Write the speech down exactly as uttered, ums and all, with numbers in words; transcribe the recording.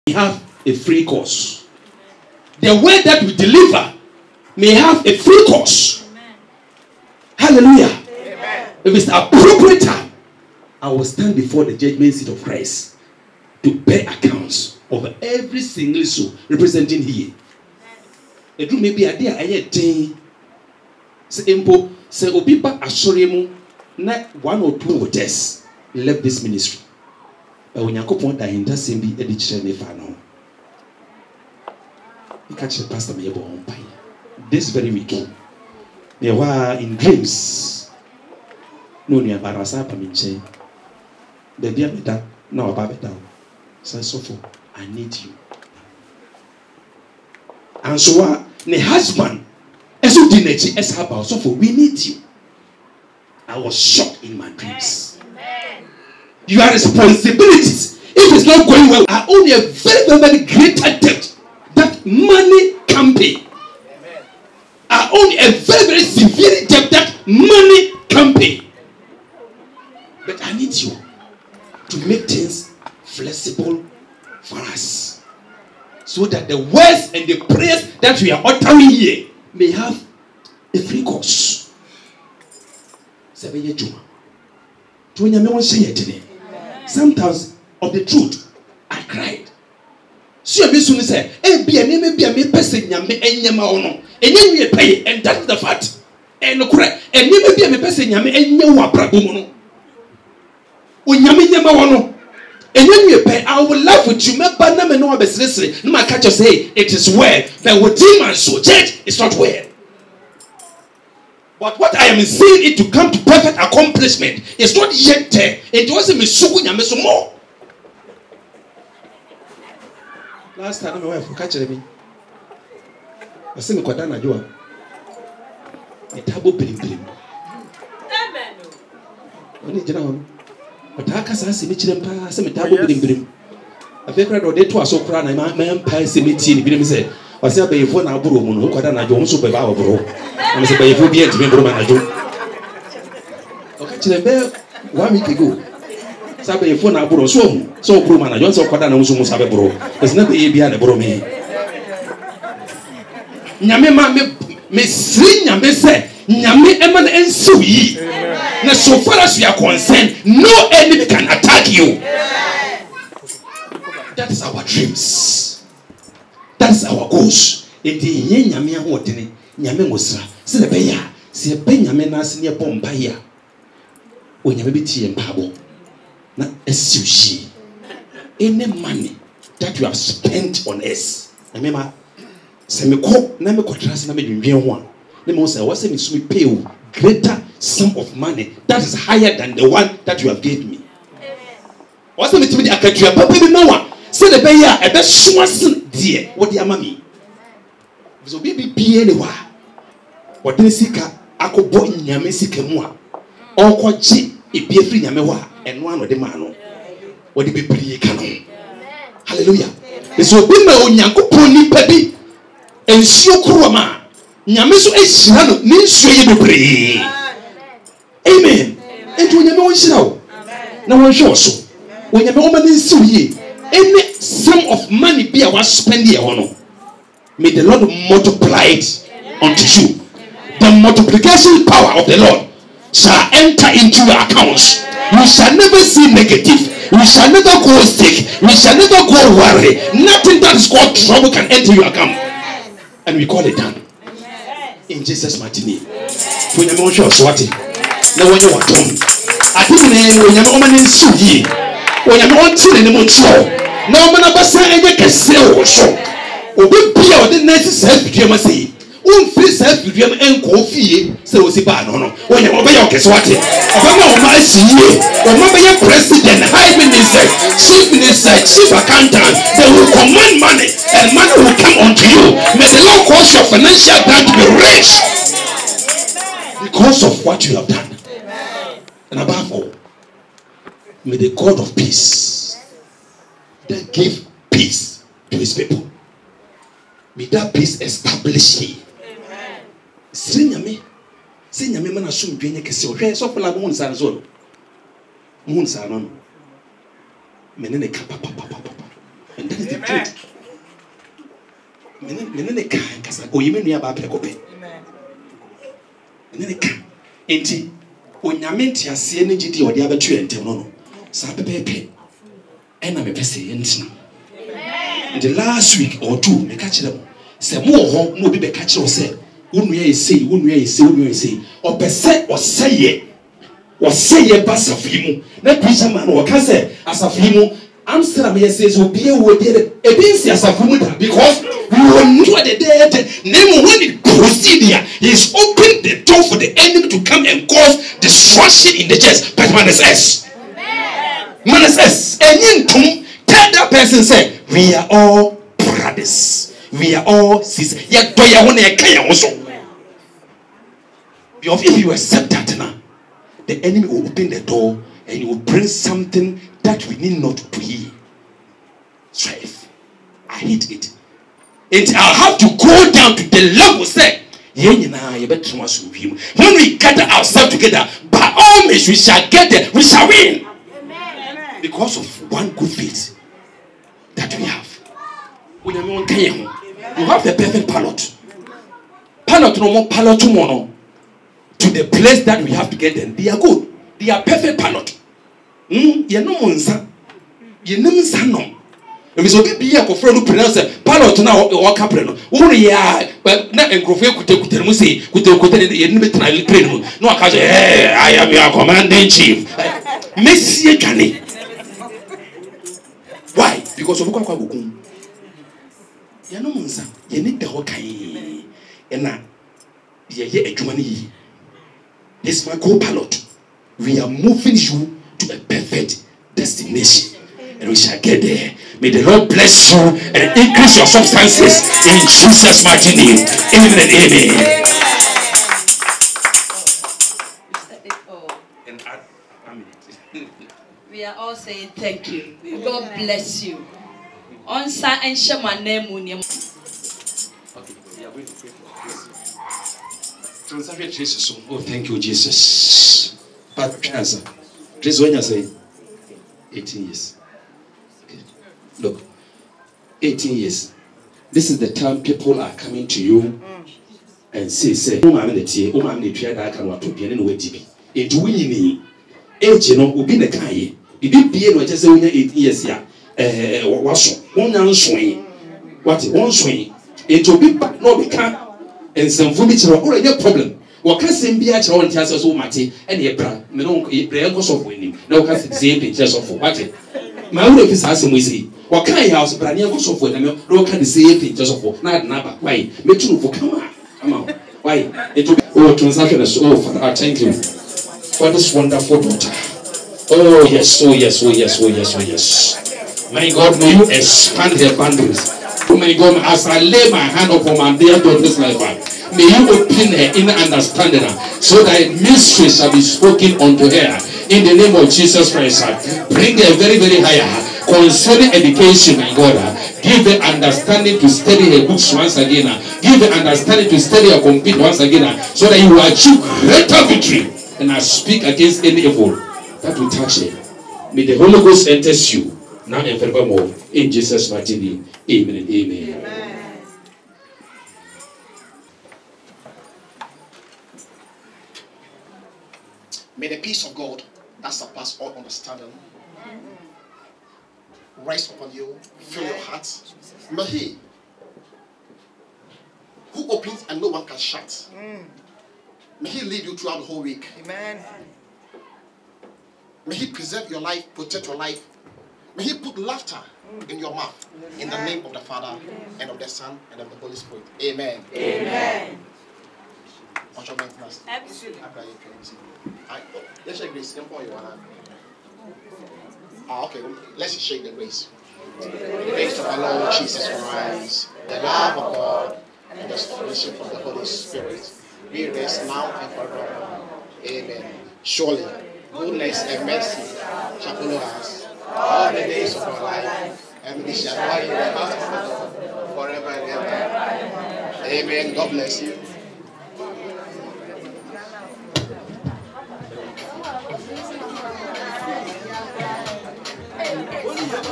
may have a free course. The word that we deliver may have a free course. Amen. Hallelujah. Amen. If it's appropriate time, I will stand before the judgment seat of Christ to bear accounts of every single soul representing here. It may be a day I day. Say impo say obiba asoremu na one or two just left this ministry. But when you go point that in that same be edition if I know. You catch the pastor me on pie. This very week. They were in dreams. No near barasa paminche. The dear better now about better. So so for I need you. And so uh, the husband as you did as about so for we need you. I was shocked in my dreams. Amen. Your responsibilities, if it's not going well, are only a very, very, very greater debt that money can pay. Amen. Are only a very, very severe debt that money can pay. But I need you to make things flexible for us, so that the words and the prayers that we are uttering here may have a free course. Sometimes of the truth, I cried. So you soon say, "Eh, be a name, be a me person, yame, and yama ono, and then you pay, and that's the fact." And no correct, and you be a me person, yame, and you are pragumono. When yame yama ono, and then you pay, I will laugh with you, my banana, no business. No, my catcher say it is well, but with demons, so church is not well. But what I am seeing it to come to perfect accomplishment is not yet there. It wasn't me sugunya me some more. Last time my wife catch me. I say me kwada na joa. Me tabo pilim pilim. Amen. Oni jina ho. Otaka sa se me chire mpa se me tabo pilim pilim. Afekra do de to aso kra na ma mpa se me ti ni bi me say. I say be fo na aburo mu no kwada na jo so be ba aburo. I say be fo bi enti me buro ma na jo. Okay chile be one week ago. Say be fo na aburo so mu so buro ma na jo so kwada na so mu sabe buro. It's not be bia na buro me. Nyame ma me me sri nyame say nyame e ma na ensu yi. Na so far as we are concerned, no enemy can attack you. That is our dreams. That's our goals. It is Yamia Hotini, Yamemusra, Sebeya, Sebenya Nas near Pompaya. When you be tea and pabo, not a sushi. Any money that you have spent on us. Remember, Semiko, Namiko Trust, Namiko one. The most I was saying is we pay greater sum of money that is higher than the one that you have given me. What's the meeting? I can't hear Papa no one. Say the bear, a best swanson, dear, what the amami. So be be anywhere. What the sika, I could boy in Yamesika Mua. Or quite cheap, it be a free Yamewa, and one of the man. What it be pretty canon. Hallelujah. So be my own Yanko pony peppy and show Kurama. Yameso is Shano, means you to pray. Amen. And when you know it's now, no one shows so. When you know man is so ye. Any sum of money be our spending on. May the Lord multiply it unto you. The multiplication power of the Lord shall enter into your accounts. We shall never see negative. We shall never go sick. We shall never go worry. Nothing that is called trouble can enter your account. And we call it done. In Jesus' mighty name. When you want your swati, now when you want to, I think when you want to see, when you want to, and you want to. No man about saying any can say or so. Or be or the next self you must say. Un free self you and coffee, so was a ban on. When you obey your Keswati, Obama my C E, or my president, high minister, chief minister, chief accountant, they will command money and money will come unto you. May the Lord cause your financial grant to be rich because of what you have done. And above all, may the God of peace that give peace to his people. May that peace establish here. Amen. Sinyame, sinyame mana sum dwenye kese o hwe so fela mo nsa so. Mo nsa no. Menene ka papa papa papa. And That is the truth. Menene ka kasa oyime nua ba prekope. Menene ka enti onyame ntiase ne gidi ode abetu entem no no. Sa pepepe. Ena me pese yentina. The last week or two me ka kire mo. Se mo ho no obi be ka kire o se unua esei unua esei unua esei opese oseye oseye basafimu na preacher man o ka se asafimu Amsterdam yes says will be a word asafimu da because we will know the day name when it proceed here he's opened the door for the enemy to come and cause destruction in the church but Manasseh Manasseh and tum tell that person say we are all brothers we are all sisters yet do ya want to kaya also if you accept that now, the enemy will open the door and he will bring something that we need not to hear. Strife. I hate it. And I'll have to go down to the level say, when we gather ourselves together, by all means we shall get there, we shall win. Amen. Because of one good faith that we have. You have the perfect pilot. Pilot no more pilot tomorrow. To the place that we have to get them, they are good. They are perfect pilot. Hmm. You know monsa. You know monsa no. If it's okay, be a co-friend who pronounce pilot now or capreno. Oh yeah, but not a crofay could take to say could take the enemy train. No, I can't say, hey, I am your commanding chief. Messi Kane. Why? Because of Okabukum. You know monsa. You need the Hokai. And now, you are a Germany. This is my co-pilot. We are moving you to a perfect destination. And we shall get there. May the Lord bless you and increase your substances in Jesus' mighty name. Amen and amen. We are all saying thank you. God bless you. Onsa and Shema name. Okay, we are going to pray for this. Oh, thank you, Jesus. But answer. This when you say eighteen years. Okay. Look, eighteen years. This is the time people are coming to you and say, say, oh, I'm the tea, oh, I'm the tree that I can want to be in the way to be. It winning age, you know, will be the kind. It did be able to say, eight years, yeah. Eh, what's one swing? What one swing? It will be back, no, we can't. And some furniture already a problem. What can send be at your own chances so much and a bra, me don't eat cause of winning. No can say pictures of what it. My own office has some easy. What kind of house, but I cause of winning, no can say pictures of what not number. Why? Me too for come on. Come on. Why? It will be oh transaction is oh Father, I thank you for this wonderful daughter. Oh yes, oh yes, oh yes, oh yes, oh yes. My God, may you expand their boundaries. Oh my God, as I lay my hand upon my dear daughter's life, may you open her inner understanding so that mystery shall be spoken unto her. In the name of Jesus Christ, bring her very, very higher. Concerning education, my God, give her understanding to study her books once again. Give her understanding to study her compete once again, so that you will achieve greater victory. And I speak against any evil that will touch her. May the Holy Ghost enter you now and forevermore. In Jesus' mighty name. Amen and amen. Amen. May the peace of God that surpasses all understanding rest upon you, fill your heart. May He who opens and no one can shut, may He lead you throughout the whole week. Amen. May He preserve your life, protect your life. May He put laughter in your mouth. In the name of the Father, and of the Son, and of the Holy Spirit. Amen. Amen. Absolutely. Let's shake grace. Ah, okay. Let's shake the grace. The grace of our Lord Jesus Christ, the love of God, and the fellowship of the Holy Spirit be rest now and forever. Amen. Surely, goodness and mercy shall follow us all the days of our life, and we shall dwell in the house of the Lord forever and ever. Amen. God bless you.